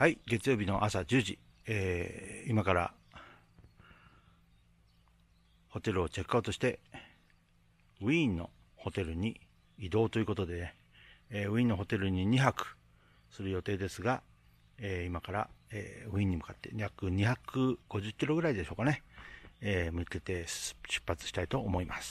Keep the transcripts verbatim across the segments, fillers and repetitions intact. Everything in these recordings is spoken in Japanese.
はい、月曜日の朝じゅうじ、えー、今からホテルをチェックアウトしてウィーンのホテルに移動ということでね、えー、ウィーンのホテルににはくする予定ですが、えー、今から、えー、ウィーンに向かって約にひゃくごじゅっキロぐらいでしょうかね、えー、向けて出発したいと思います。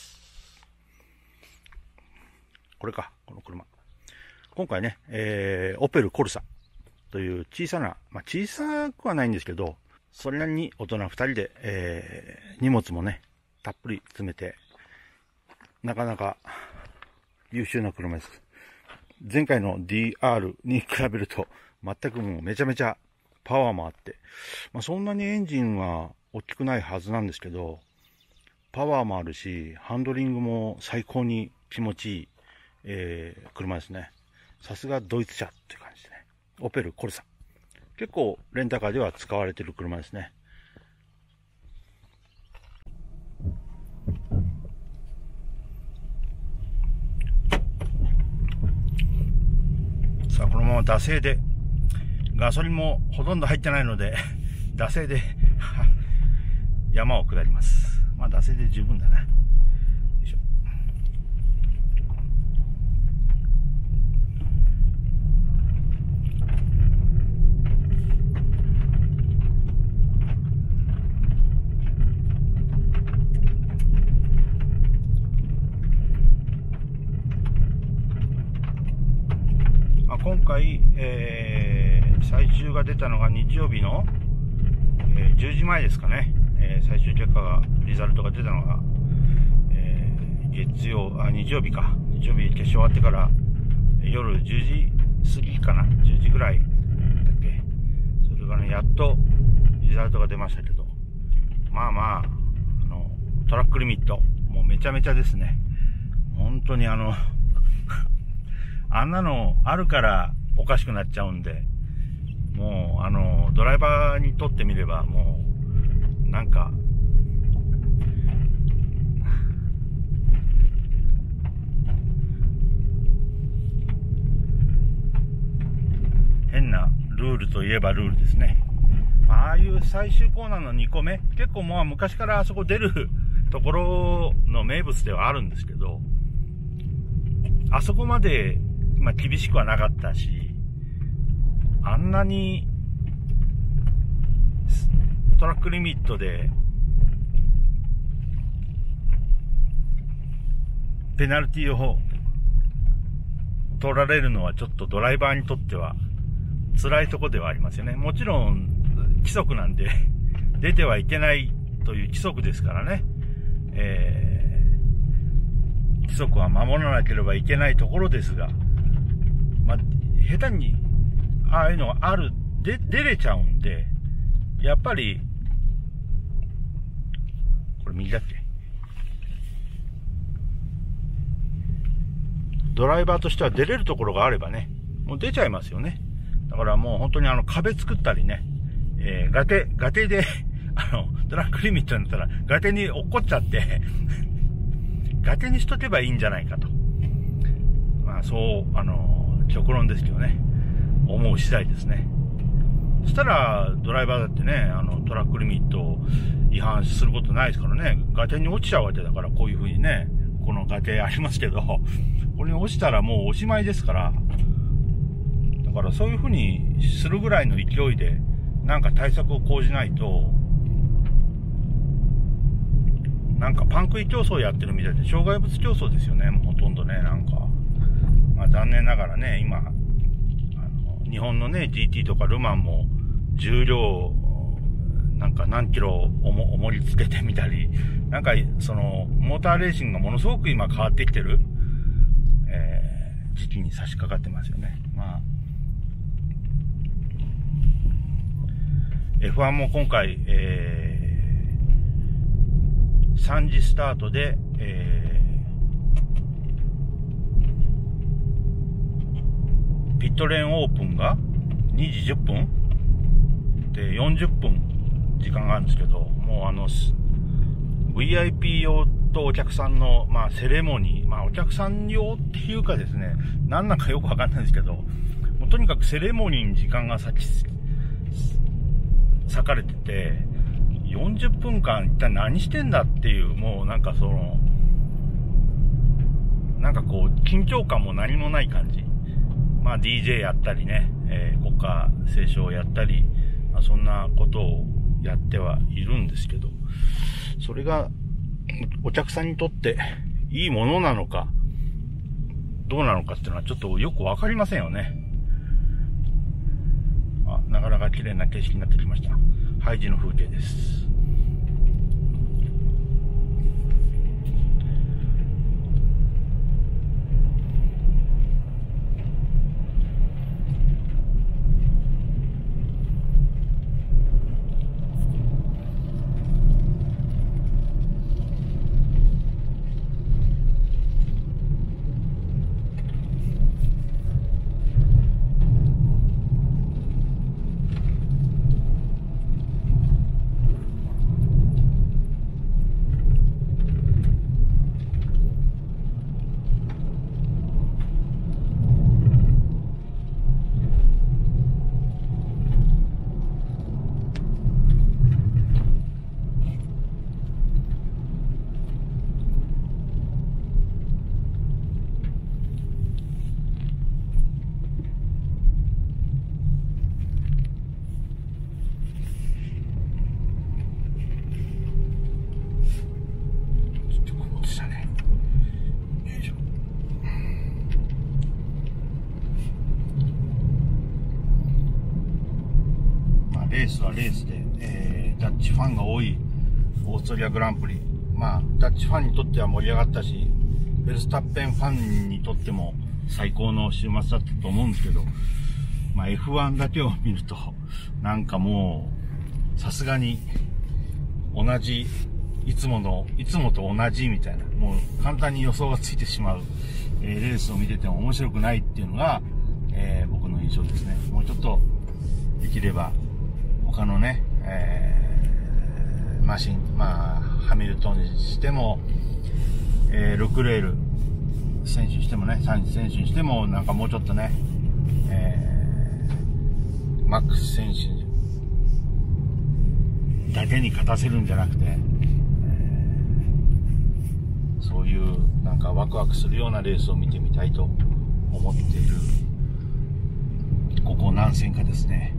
これか、この車。今回ね、えー、オペルコルサという小さな、まあ、小さくはないんですけど、それなりに大人ふたりで、えー、荷物もね、たっぷり詰めて、なかなか優秀な車です。前回の ディーアール に比べると、全くもうめちゃめちゃパワーもあって、まあ、そんなにエンジンは大きくないはずなんですけど、パワーもあるし、ハンドリングも最高に気持ちいい、えー、車ですね。さすがドイツ車っていう感じでね。オペルコルサ。結構レンタカーでは使われている車ですね。さあ、このまま惰性で、ガソリンもほとんど入ってないので、惰性で山を下ります。まあ、惰性で十分だな。よいしょ。今回、えー、最終が出たのが日曜日の、えー、じゅうじまえですかね、えー、最終結果が、リザルトが出たのが、えー、月曜、あ、日曜日か。日曜日決勝終わってから、夜じゅうじ過ぎかな。じゅうじぐらいだっけ。それがね、やっとリザルトが出ましたけど、まあまあ、あの、トラックリミット、もうめちゃめちゃですね。本当にあの、あんなのあるからおかしくなっちゃうんで、もう、あの、ドライバーにとってみれば、もう、なんか、変なルールといえばルールですね。ああいう最終コーナーのにこめ、結構もう昔からあそこ出るところの名物ではあるんですけど、あそこまで、まあ、厳しくはなかったし、あんなにトラックリミットでペナルティを取られるのはちょっとドライバーにとっては辛いところではありますよね。もちろん規則なんで出てはいけないという規則ですからね、えー、規則は守らなければいけないところですが、まあ、下手にああいうのがあるで出れちゃうんで、やっぱりこれ右だっけ、ドライバーとしては出れるところがあればね、もう出ちゃいますよね。だからもう本当にあの壁作ったりね、えー、ガテガテであのトラックリミットになったらガテに落っこっちゃってガテにしとけばいいんじゃないかと、まあそうあの極論ですけどね、思う次第ですね。そしたらドライバーだってね、あのトラックリミットを違反することないですからね、ガテに落ちちゃうわけだから、こういう風にね、このガテありますけど、これに落ちたらもうおしまいですから、だからそういう風にするぐらいの勢いでなんか対策を講じないと、なんかパン食い競争やってるみたいで、障害物競争ですよね、もうほとんどね、なんか。まあ残念ながらね、今、あの、日本のね、ジーティー とかルマンも重量、なんか何キロ重、重りつけてみたり、なんかその、モーターレーシングがものすごく今変わってきてる、えー、時期に差し掛かってますよね。まあ、エフワン も今回、えー、さんじスタートで、えーピットレーンオープンがにじじゅっぷんでよんじゅっぷん時間があるんですけど、もうあの ブイアイピー 用とお客さんのまあセレモニー、まあお客さん用っていうかですね、何なんかよくわかんないんですけど、もうとにかくセレモニーに時間が割き割かれてて、よんじゅっぷんかん一体何してんだっていう、もうなんかその、なんかこう、緊張感も何もない感じ。まあ ディージェー やったりね、えー、国歌斉唱をやったり、まあ、そんなことをやってはいるんですけど、それがお客さんにとっていいものなのか、どうなのかっていうのはちょっとよくわかりませんよね。あ、なかなか綺麗な景色になってきました。ハイジの風景です。レースはレースで、えー、ダッチファンが多いオーストリアグランプリ。まあ、ダッチファンにとっては盛り上がったし、フェルスタッペンファンにとっても最高の週末だったと思うんですけど、まあ エフワン だけを見ると、なんかもう、さすがに同じ、いつもの、いつもと同じみたいな、もう簡単に予想がついてしまう、えー、レースを見てても面白くないっていうのが、えー、僕の印象ですね。もうちょっと、できれば、他のね、えー、マシン、まあ、ハミルトンにしても、えー、ルクレール選手にしてもね、サインズ選手にしても、なんかもうちょっとね、えー、マックス選手だけに勝たせるんじゃなくて、えー、そういうなんかワクワクするようなレースを見てみたいと思っている、ここ何戦かですね。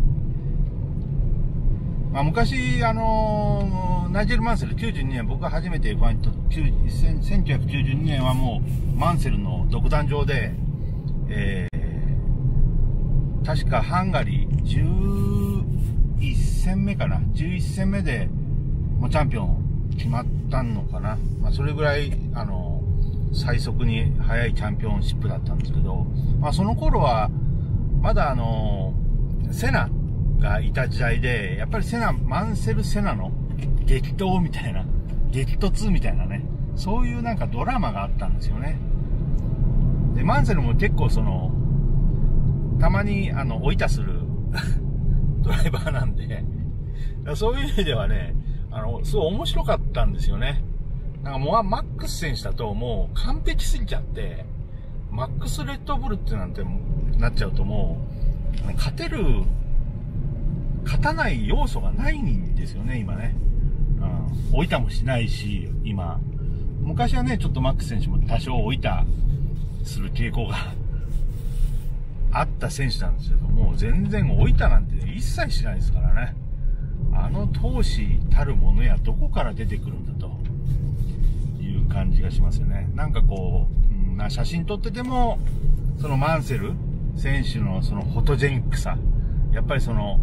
まあ、昔、あのー、ナイジェル・マンセルきゅうじゅうにねん、僕が初めて エフワン にとせんきゅうひゃくきゅうじゅうにねんはもうマンセルの独壇場で、えー、確かハンガリーじゅういっせんめかな、じゅういっせんめでもうチャンピオン決まったのかな。まあ、それぐらい、あのー、最速に速いチャンピオンシップだったんですけど、まあ、その頃はまだあのー、セナがいた時代で、やっぱりセナ、マンセル・セナの激闘みたいな、激突みたいなね、そういうなんかドラマがあったんですよね。で、マンセルも結構その、たまにあの、追いたするドライバーなんで、そういう意味ではね、あの、すごい面白かったんですよね。なんかもう、マックス選手だともう完璧すぎちゃって、マックス・レッドブルってなんてなっちゃうともう、勝てる、勝たない要素がないんですよね、今ね。うん、置いたもしないし、今。昔はね、ちょっとマックス選手も多少置いたする傾向があった選手なんですけども、全然置いたなんて一切しないですからね。あの闘志たるものやどこから出てくるんだという感じがしますよね。なんかこう、うん、な写真撮ってても、そのマンセル選手のそのフォトジェニックさ、やっぱりその、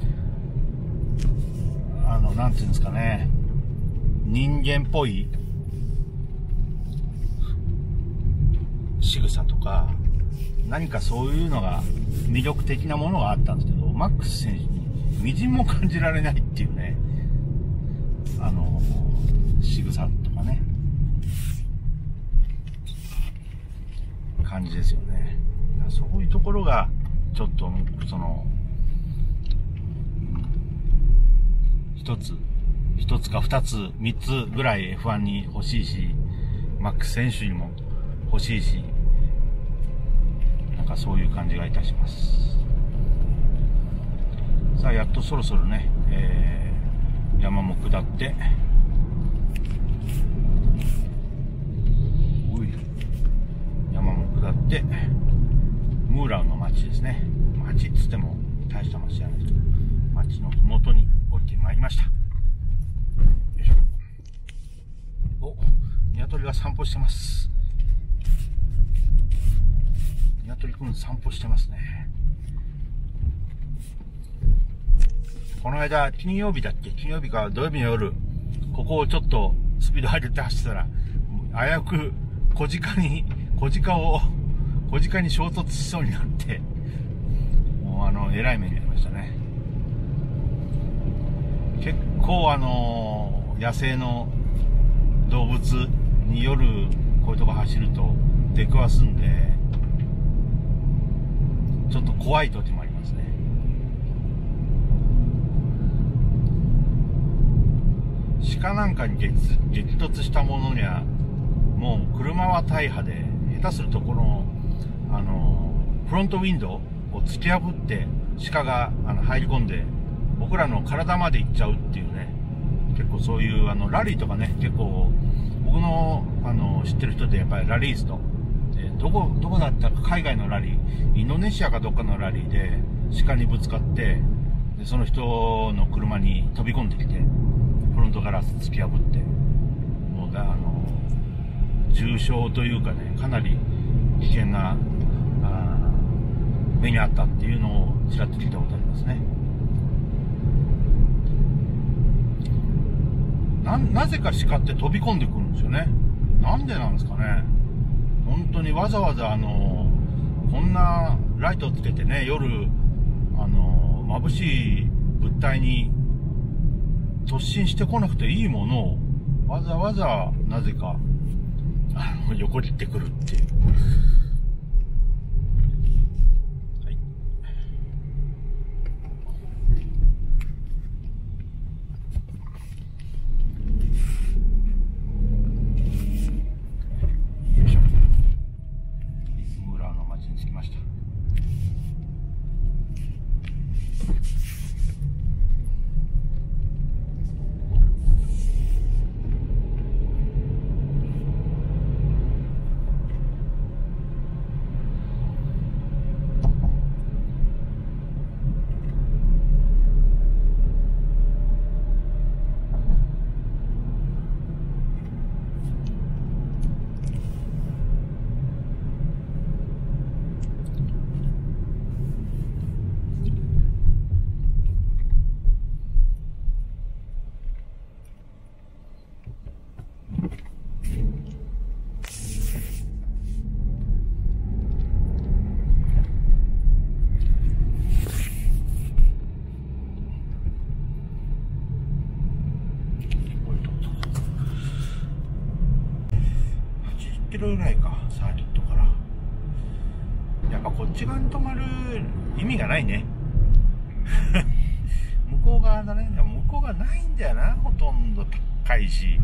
あの、なんていうんですかね、人間っぽい仕草とか、何かそういうのが魅力的なものがあったんですけど、マックス選手にみじんも感じられないっていうね、あの、仕草とかね、感じですよね。そういうところが、ちょっと、その、一つ、一つか二つ、三つぐらい エフワン に欲しいし、マックス選手にも欲しいし、なんかそういう感じがいたします。さあ、 やっとそろそろね、えー、山も下って、おい、山も下って、ムーランの町ですね。町っつっても大した町じゃないですけど、町の麓に降りてまいりました。よいしょ。お、鶏が散歩してます。鶏くん散歩してますね。この間、金曜日だっけ金曜日か土曜日の夜、ここをちょっとスピード上げて走ってたら、危うく小鹿に、小鹿を、小鹿に衝突しそうになって、もうあの、えらい目になりましたね。結構あの、野生の動物に夜、こういうとこ走ると出くわすんで、ちょっと怖い時もありますね。鹿なんかに 激, 激突したものにはもう車は大破で、下手するとこのあのフロントウィンドウを突き破って鹿があの入り込んで僕らの体まで行っちゃうっていうね。結構そういうあのラリーとかね、結構僕のあの知ってる人でやっぱりラリーストで、どこどこだったか海外のラリー、インドネシアかどっかのラリーで鹿にぶつかって、でその人の車に飛び込んできてフロントガラス突き破って、もうだあの重傷というかね、かなり危険なあ目にあったっていうのをちらっと聞いたことありますね。な, なぜか鹿って飛び込んでくるんですよね。なんでなんですかね。本当にわざわざあのこんなライトをつけてね、夜あの眩しい物体に突進してこなくていいものをわざわざなぜかあの横切ってくるっていう。はい。よいしょ。ムーラーの町に着きました。キロぐらいか、サーキットから。やっぱこっち側に止まる意味がないね。向こう側だね。向こう側ないんだよな、ほとんど高いし。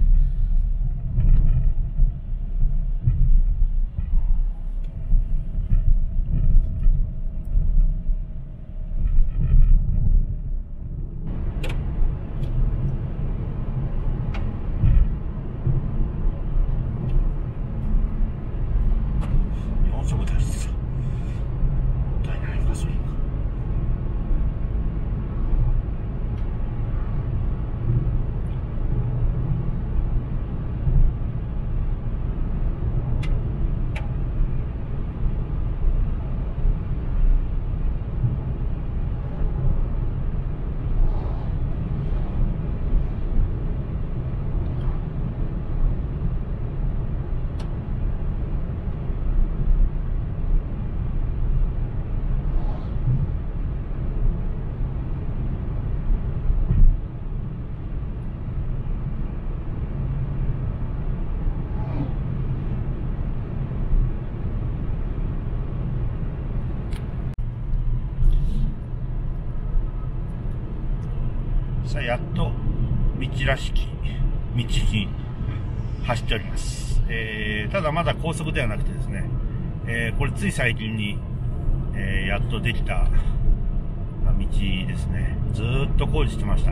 さあ、やっと道らしき道に走っております。えー、ただまだ高速ではなくてですね、えー、これつい最近に、えー、やっとできたあの道ですね。ずーっと工事してました。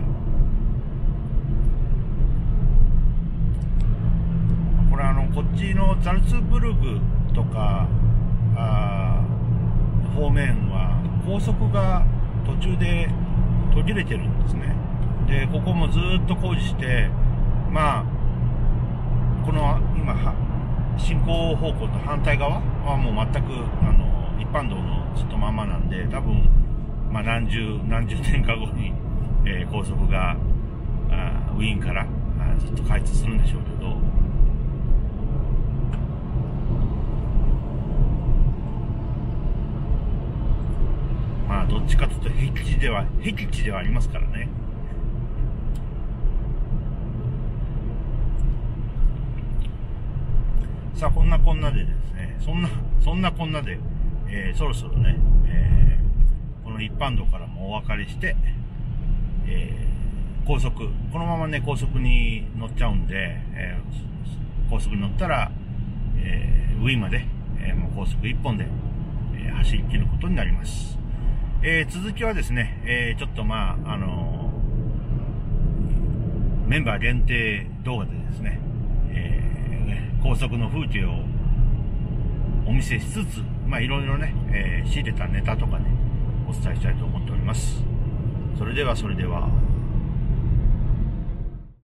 これあのこっちのザルツブルグとかあ方面は高速が途中で途切れてるんですね。でここもずーっと工事して、まあこの今は進行方向と反対側はもう全くあの一般道のずっとまんまなんで、多分まあ何十何十年か後に、えー、高速があウィーンからあずっと開通するんでしょうけど、まあどっちかというと僻地では僻地ではありますからね。さあこんなこんなでですね、そんなそんなこんなで、えー、そろそろね、えー、この一般道からもお別れして、えー、高速このままね高速に乗っちゃうんで、えー、高速に乗ったら、えー、ウィーンまで、えー、もう高速一本で、えー、走り切ることになります。えー、続きはですね、えー、ちょっとまああのー、メンバー限定動画でですね、高速の風景をお見せしつつ、まあいろいろね、えー、仕入れたネタとかね、お伝えしたいと思っております。それではそれでは。